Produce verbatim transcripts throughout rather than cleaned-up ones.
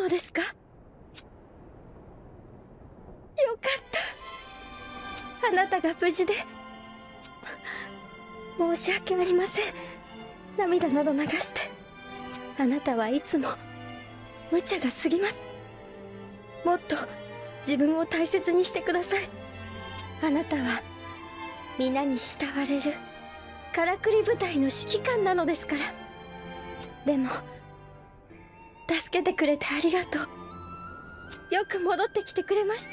のですか？よかった。あなたが無事で。申し訳ありません。涙など流して。あなたはいつも無茶が過ぎます。もっと自分を大切にしてください。あなたは皆に慕われるからくり部隊の指揮官なのですから。でも助けてくれてありがとう。よく戻ってきてくれました。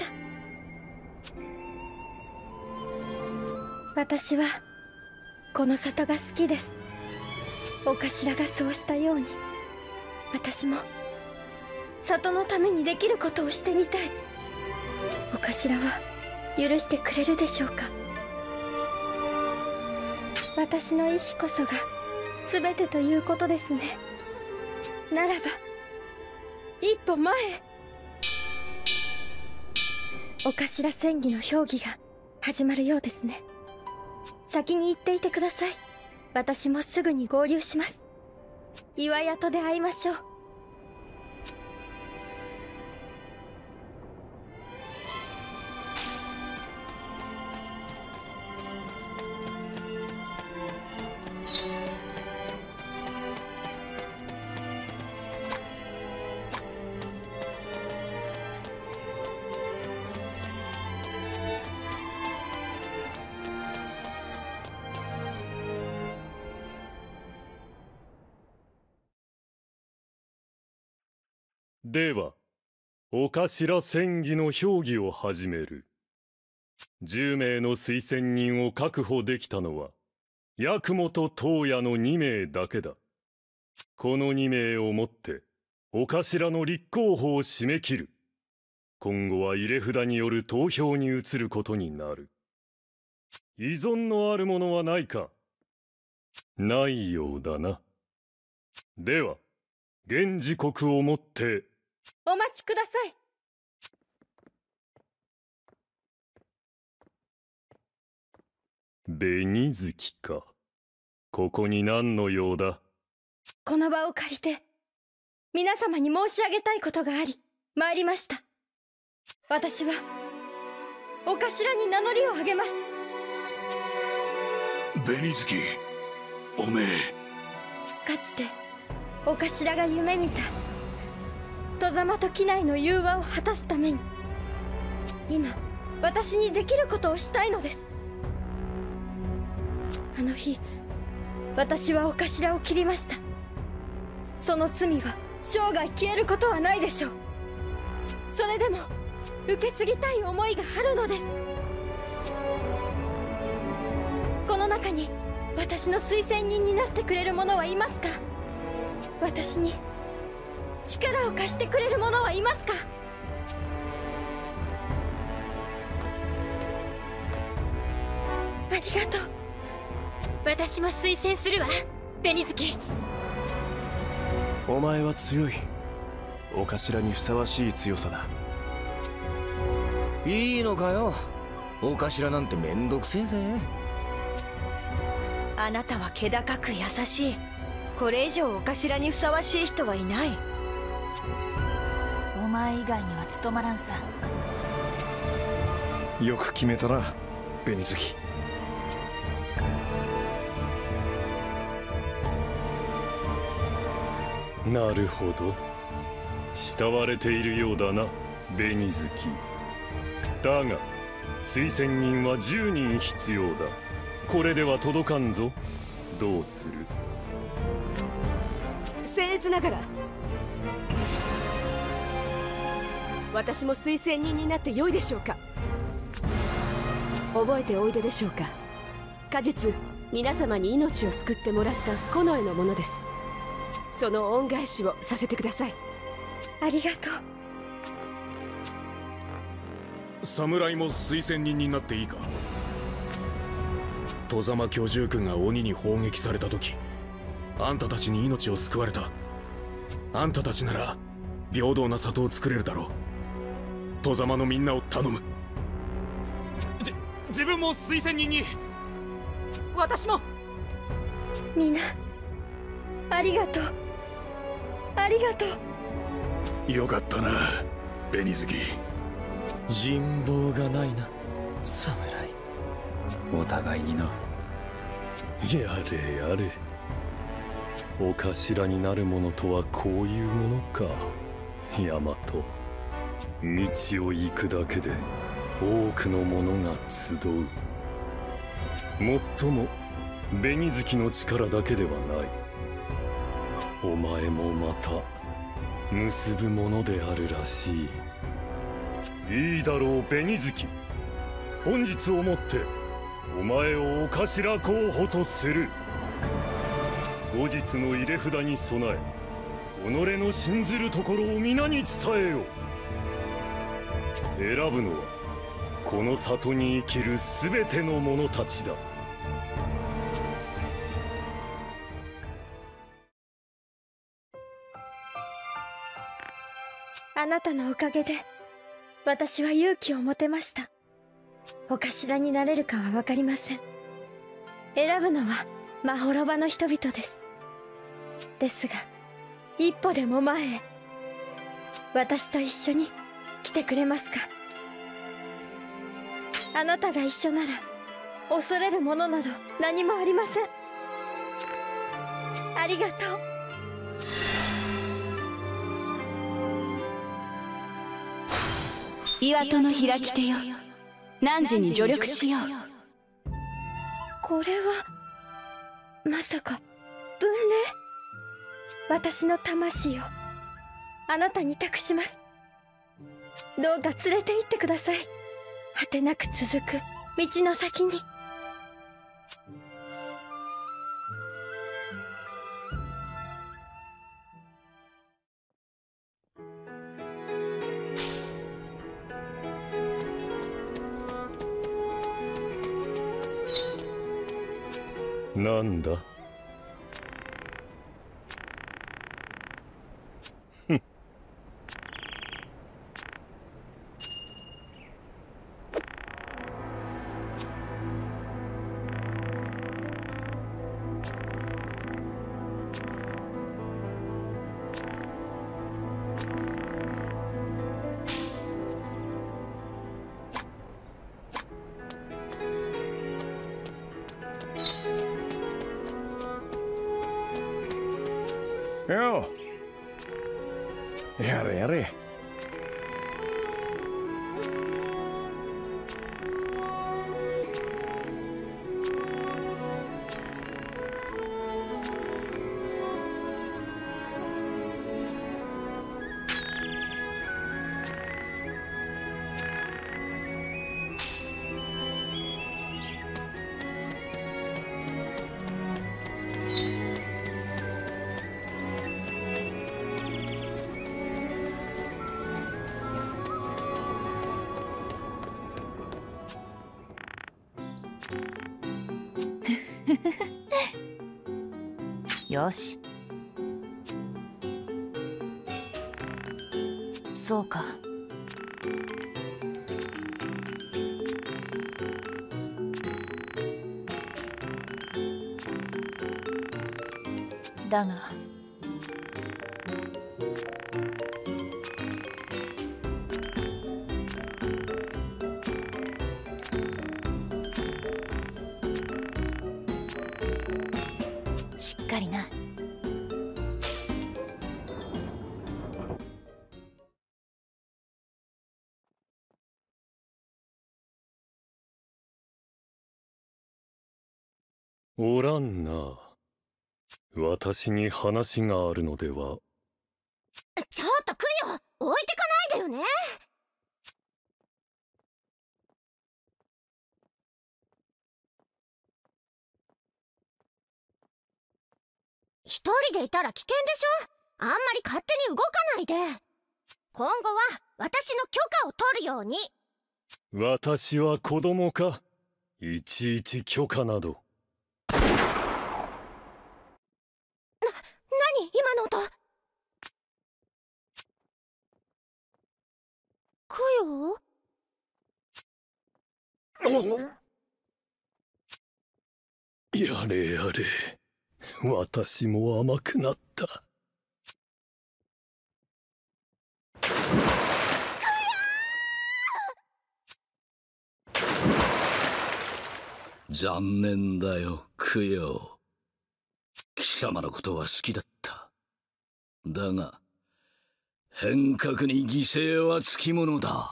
私はこの里が好きです。お頭がそうしたように私も里のためにできることをしてみたい。お頭は許してくれるでしょうか？私の意志こそが全てということですね。ならば一歩前へ。お頭戦技の評議が始まるようですね。先に行っていてください。私もすぐに合流します。岩宿で会いましょう。 では、お頭戦議の評議を始める。じゅうめいの推薦人を確保できたのは、八雲と東野のにめいだけだ。このにめいをもって、お頭の立候補を締め切る。今後は入れ札による投票に移ることになる。異存のあるものはないか？ないようだな。では、現時刻をもって、 お待ちください。 紅月か。ここに何の用だ？ この場を借りて皆様に申し上げたいことがあり参りました。私はお頭に名乗りを上げます。 紅月、おめえ。 かつてお頭が夢見た外様と機内の融和を果たすために今私にできることをしたいのです。あの日私はお頭を切りました。その罪は生涯消えることはないでしょう。それでも受け継ぎたい思いがあるのです。この中に私の推薦人になってくれる者はいますか？私に力を貸してくれる者はいますか？ありがとう。私も推薦するわ、紅月。 お前は強い。お頭にふさわしい強さだ。 いいのかよ、お頭なんてめんどくせえぜ。 あなたは気高く優しい。これ以上お頭にふさわしい人はいない。お前以外には務まらんさ。 よく決めたな、紅月。 なるほど。慕われているようだな、紅月。だが推薦人はじゅうにん必要だ。これでは届かんぞ。どうする？ 僭越ながら私も推薦人になってよいでしょうか？覚えておいででしょうか？果実皆様に命を救ってもらった近衛のものです。その恩返しをさせてください。 ありがとう。侍も推薦人になっていいか？外様居住区が鬼に砲撃された時、あんたたちに命を救われた。あんたたちなら平等な里を作れるだろう。外様のみんなを頼む。 じ自分も推薦人に。 私も。 みんなありがとう。ありがとう。 よかったな、紅月。 人望がないな、侍。お互いにな。 やれやれ。お頭になる者とはこういうものか。大和、道を行くだけで多くの者が集う。もっとも紅月の力だけではない。お前もまた結ぶものであるらしい。いいだろう紅月。本日をもってお前をお頭候補とする。後日の入れ札に備え、己の信ずるところを皆に伝えよ。選ぶのはこの里に生きる全ての者たちだ。 あなたのおかげで私は勇気を持てました。お頭になれるかは分かりません。選ぶのはまほろばの人々です。ですが一歩でも前へ、私と一緒に来てくれますか。あなたが一緒なら恐れるものなど何もありません。ありがとう。 岩戸の開き手よ、汝に助力しよう。 これはまさか分霊。私の魂をあなたに託します。どうか連れて行ってください。果てなく続く道の先に。 なんだ。ふん。 よう、やれやれ。 よし。そうか。だがしっかりな。 おらんな。私に話があるのでは。 ちょっとクヨ、置いてかないでよね。一人でいたら危険でしょ。あんまり勝手に動かないで。今後は私の許可を取るように。 私は子供か。いちいち許可など。 何今の音。クヨ？やれやれ。私も甘くなった。 残念だよ、供養。貴様のことは好きだった。だが変革に犠牲はつきものだ。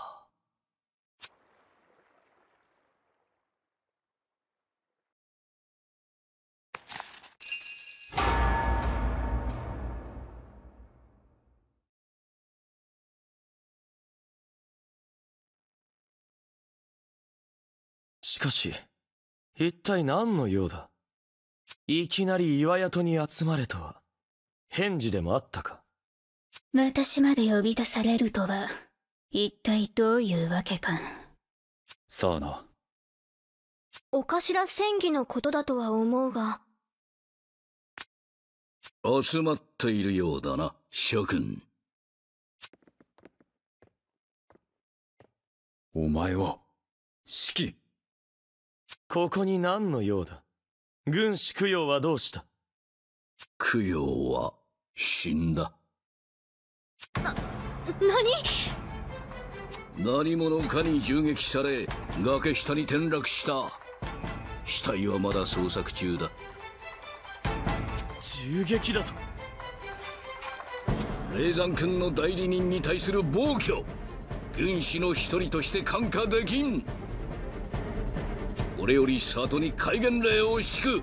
しかし一体何の用だ。いきなり岩宿に集まれとは返事でもあったか。 私まで呼び出されるとは一体どういうわけか。 さあな。 お頭戦議のことだとは思うが。 集まっているようだな、諸君。 お前は四季。 ここに何の用だ。軍師供養はどうした。 供養は死んだ。 な、何？ 何者かに銃撃され崖下に転落した。死体はまだ捜索中だ。 銃撃だと。 霊山君の代理人に対する暴挙、軍師の一人として看過できん。俺より里に戒厳令を敷く。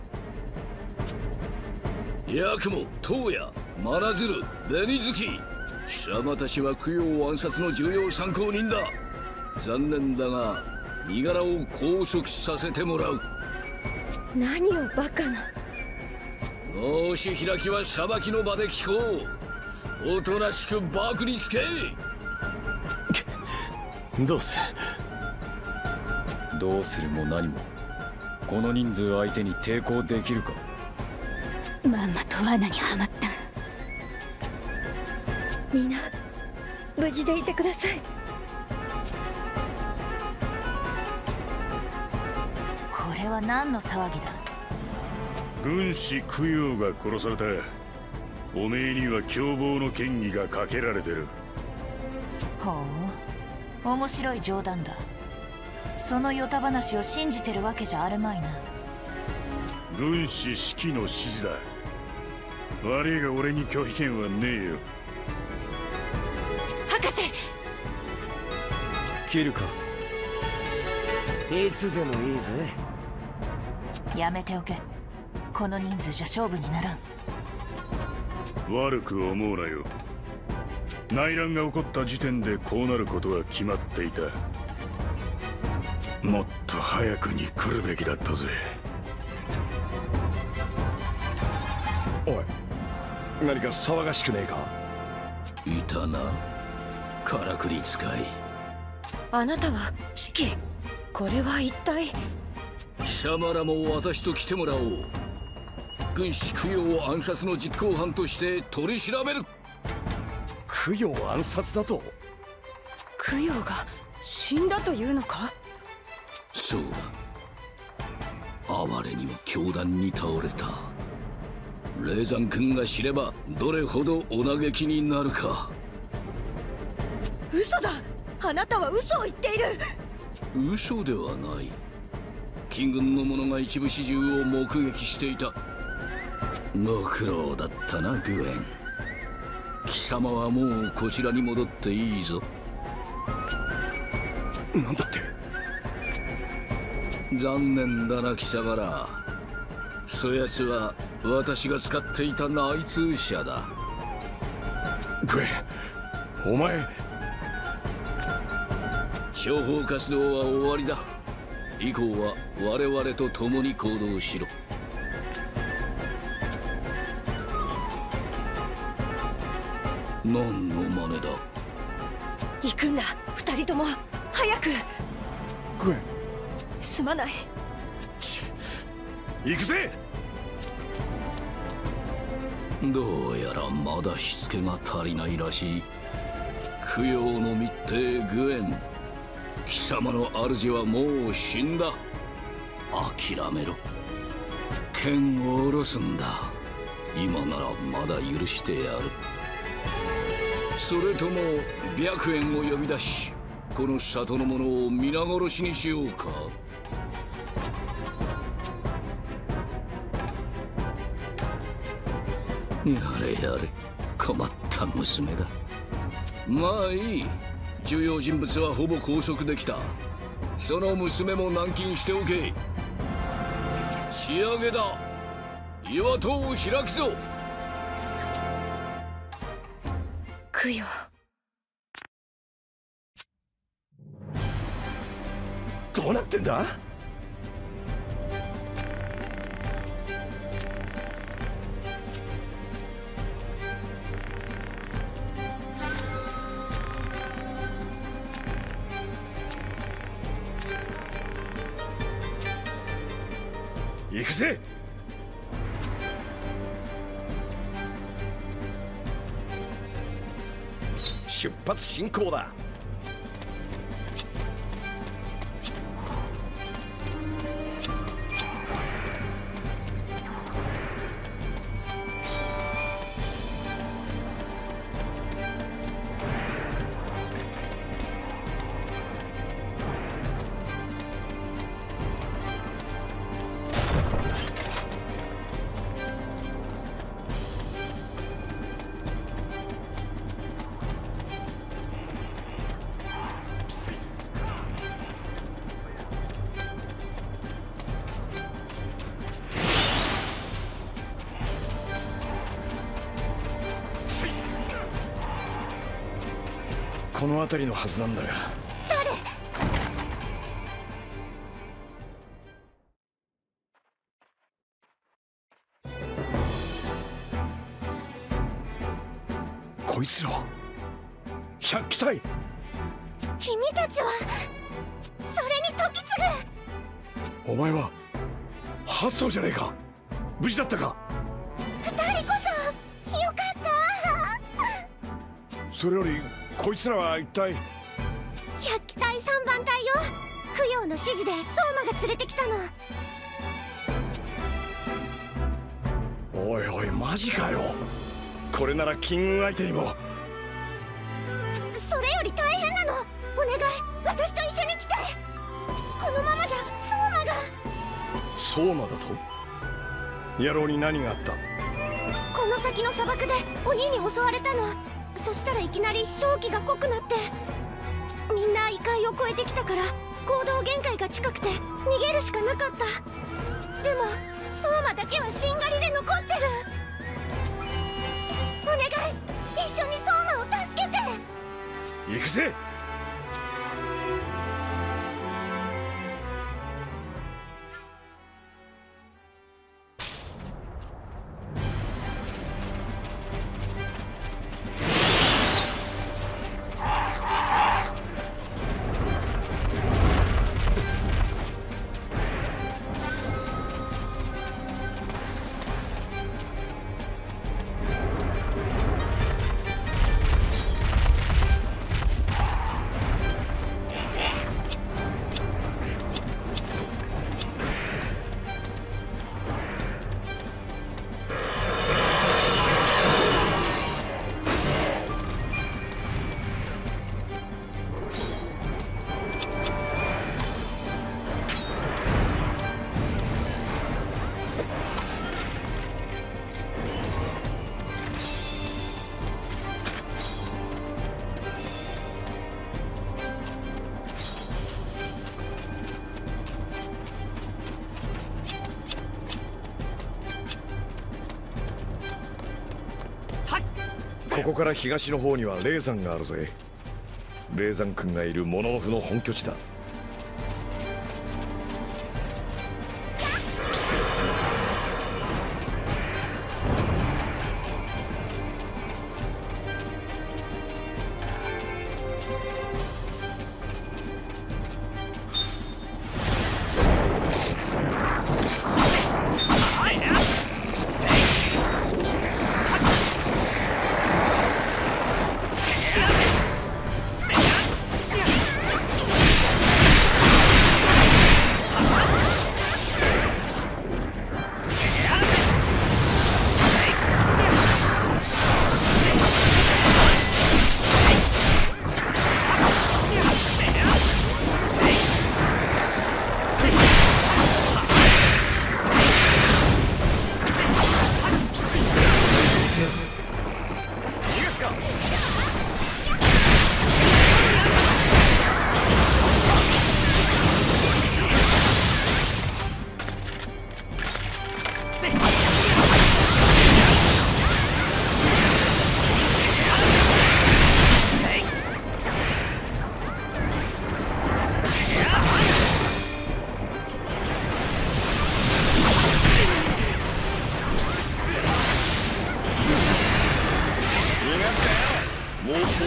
八雲、東野、真鶴、紅月、貴様たちは供養暗殺の重要参考人だ。残念だが身柄を拘束させてもらう。 何をバカな。 脳し開きは裁きの場で聞こう。おとなしく縛につけ。 どうする。 どうするも何もこの人数相手に抵抗できるか。 まんまと罠にはまった。 皆無事でいてください。 これは何の騒ぎだ。 軍師供養が殺された。おめえには共謀の嫌疑がかけられてる。 ほう、面白い冗談だ。そのヨタ話を信じてるわけじゃあるまいな。 軍師四季の指示だ。悪いが俺に拒否権はねえよ。 博士。 切るか。 いつでもいいぜ。 やめておけ。この人数じゃ勝負にならん。 悪く思うなよ。内乱が起こった時点でこうなることは決まっていた。もっと早くに来るべきだったぜ。 おい、何か騒がしくねえか。 いたな、からくり使い。 あなたは四季。これは一体。 貴様らも私と来てもらおう。軍師供養暗殺の実行犯として取り調べる。 供養暗殺だと。 供養が死んだというのか。 そうだ。哀れにも凶弾に倒れた。霊山君が知ればどれほどお嘆きになるか。 嘘だ。あなたは嘘を言っている。 嘘ではない。金軍の者が一部始終を目撃していた。ご苦労だったな、グエン。貴様はもうこちらに戻っていいぞ。 なんだって。 残念だな、貴様ら。そやつは私が使っていた内通者だ。 グエン、お前。 諜報活動は終わりだ。以降は我々と共に行動しろ。何の真似だ。 行くんだ、二人とも。早く。 グエン、 すまない。 行くぜ。 どうやらまだしつけが足りないらしい。供養の密偵グエン、貴様の主はもう死んだ。諦めろ。剣を下ろすんだ。今ならまだ許してやる。それとも白猿を呼び出し、この里の者を皆殺しにしようか。 やれやれ、困った娘だ。まあいい、重要人物はほぼ拘束できた。その娘も軟禁しておけ。仕上げだ。岩戸を開くぞ。 供養。 どうなってんだ？行くぜ。出発進行だ。この辺りのはずなんだが。 誰？ こいつら百鬼隊。 君たちはそれに時継ぐ。 お前は八曹じゃねえか。無事だったか？ 二人こそよかった。 それよりこいつらは一体。 百鬼隊三番隊よ。供養の指示で相馬が連れてきたの。 おいおい、マジかよ。これなら金軍相手にも。 それより大変なの。お願い、私と一緒に来て。このままじゃ相馬が。 相馬だと？野郎に何があった？ この先の砂漠で鬼に襲われたの。そしたらいきなり正気が濃くなって、みんな異界を超えてきたから行動限界が近くて逃げるしかなかった。でも相馬だけはしんがりで残ってる。お願い、一緒に相馬を助けて。 行くぜ。ここから東の方には霊山があるぜ。霊山君がいるモノノフの本拠地だ。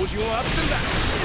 子を合ってんだ。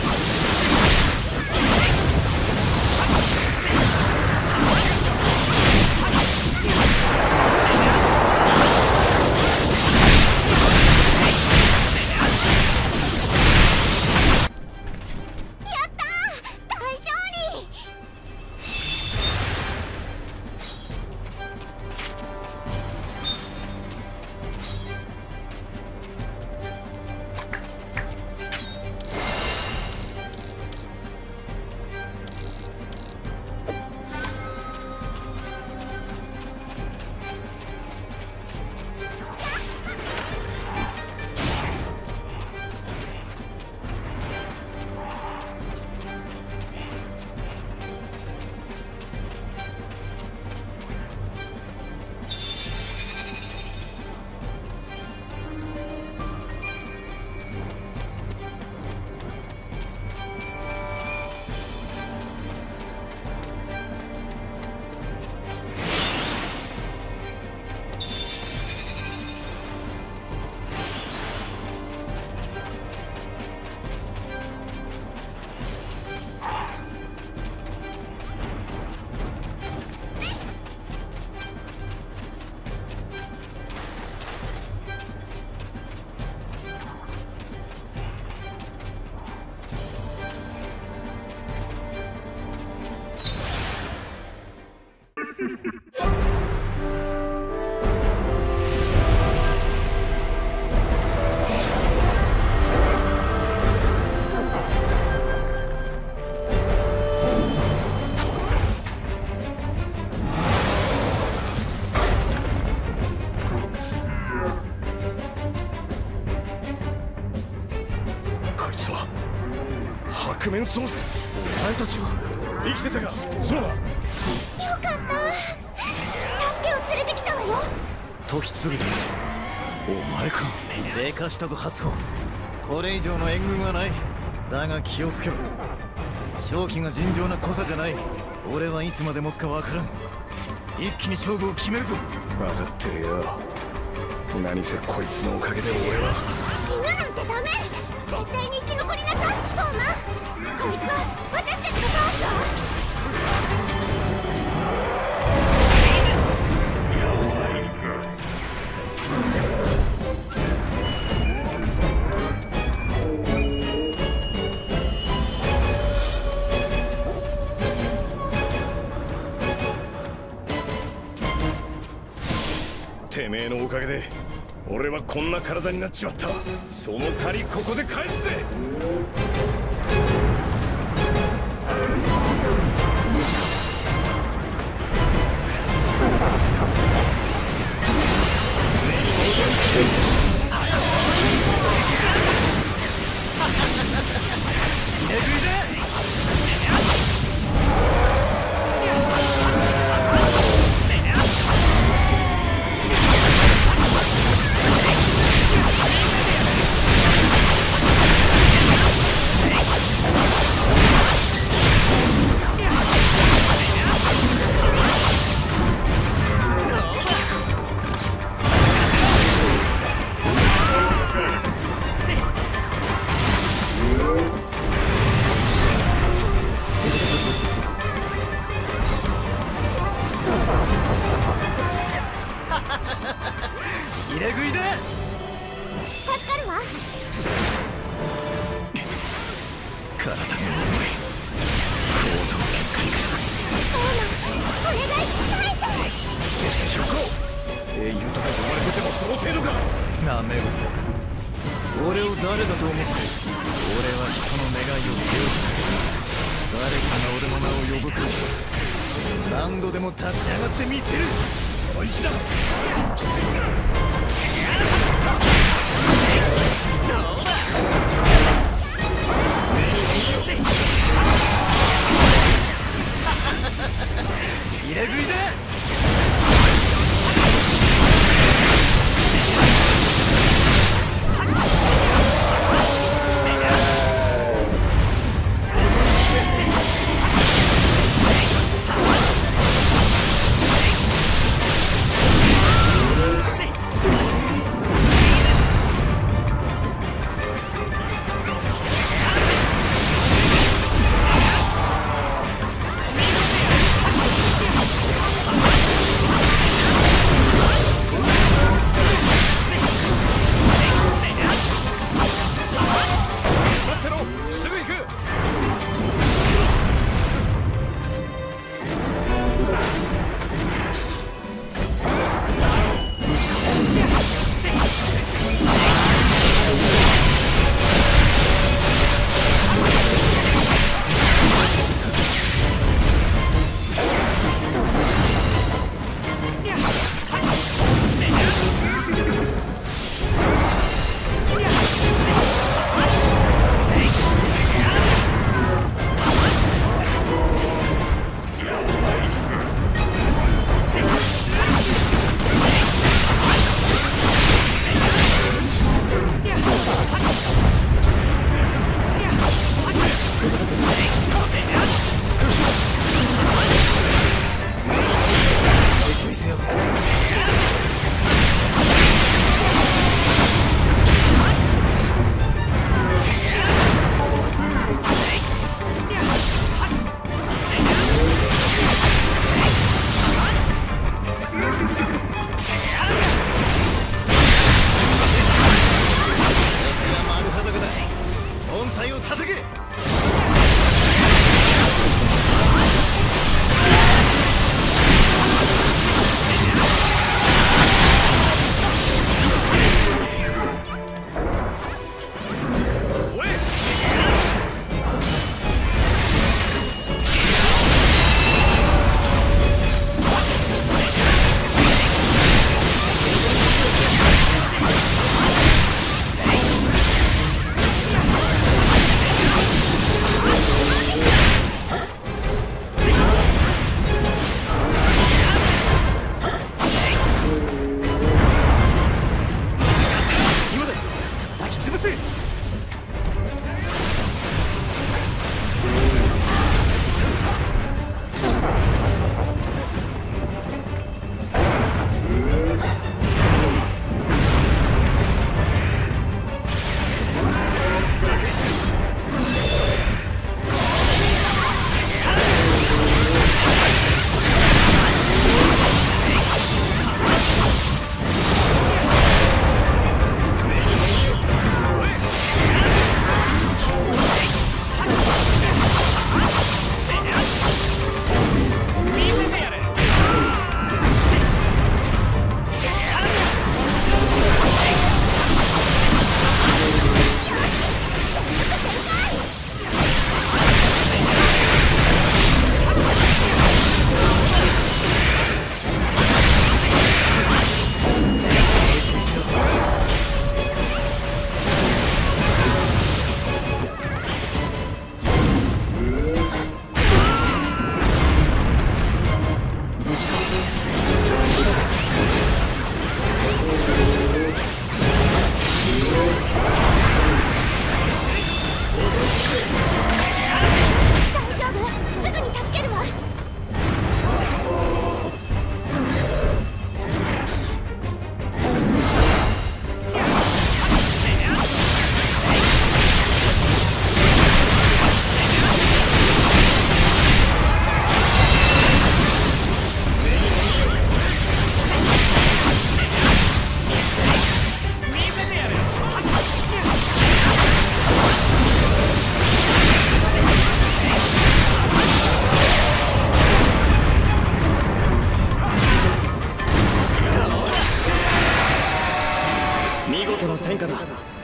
覆面ソース、お前たちは生きてたか。そうだ。よかった。助けを連れてきたわよ。 時継だ。お前か。でかしたぞハスホ。これ以上の援軍はない。だが気をつけろ。勝機が尋常な濃さじゃない。俺はいつまで持つかわからん。一気に勝負を決めるぞ。 分かってるよ。何せこいつのおかげで俺は死ぬなんてダメ。絶対に生き残りなさい。そうな。こいつは私たちが倒すわ。 てめえのおかげで俺はこんな体になっちまった。その借りここで返すぜ。 入れ食いで助かるわ。 体が重い。行動限界か。 そうなんお願い返せ。 どうしたひょっこ。英雄とか呼ばれててもその程度か。 なめるな。俺を誰だと思って。俺は人の願いを背負って誰かが俺の名を呼ぶか。何度でも立ち上がってみせる。その意地だ。入れ食いで変化だ。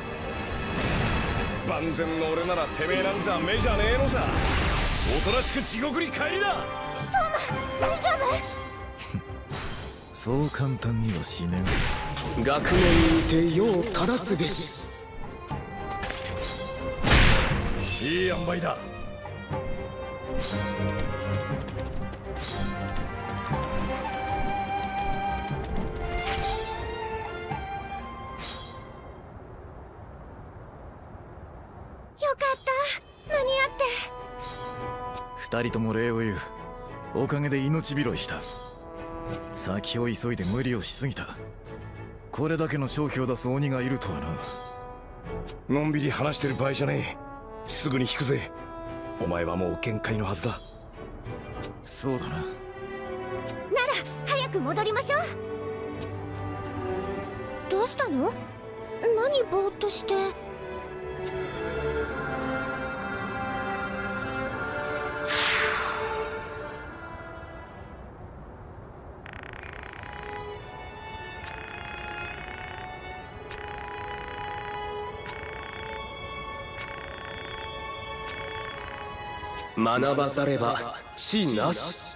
万全の俺ならてめえなんざ目じゃねえのさ。おとなしく地獄に帰りな。 そうな、大丈夫？ そう簡単には死ねんぞ。 学問にて世を正すべし。 いい塩梅だ。 二人とも礼を言う。おかげで命拾いした。先を急いで無理をしすぎた。これだけの勝機を出す鬼がいるとはな。 のんびり話してる場合じゃねえ。すぐに引くぜ。お前はもう限界のはずだ。 そうだな。 なら早く戻りましょう。どうしたの？何ぼーっとして。 学ばされば死なし。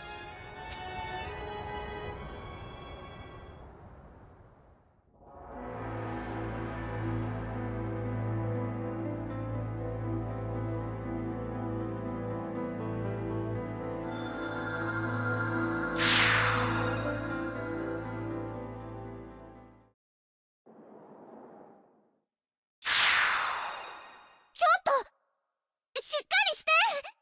ちょっとしっかりして。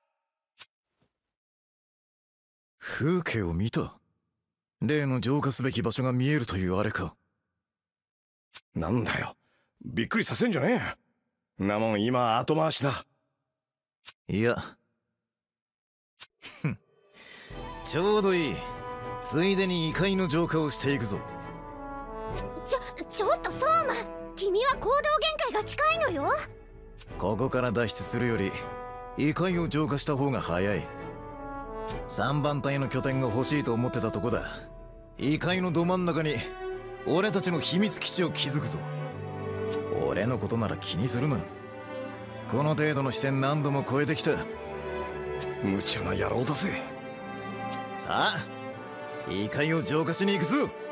風景を見た。例の浄化すべき場所が見えるというあれか。 なんだよ、びっくりさせんじゃねえ。なもん今後回しだ。 いやちょうどいい。ついでに異界の浄化をしていくぞ。 ちょちょっと相馬、君は行動限界が近いのよ。 ここから脱出するより異界を浄化した方が早い。三番隊の拠点が欲しいと思ってたとこだ。異界のど真ん中に俺たちの秘密基地を築くぞ。俺のことなら気にするな。この程度の視線何度も超えてきた。 無茶な野郎だぜ。 さあ異界を浄化しに行くぞ。